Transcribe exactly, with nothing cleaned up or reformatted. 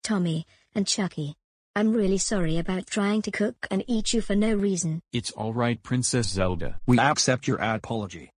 Tommy, and Chuckie. I'm really sorry about trying to cook and eat you for no reason. It's alright, Princess Zelda. We accept your apology.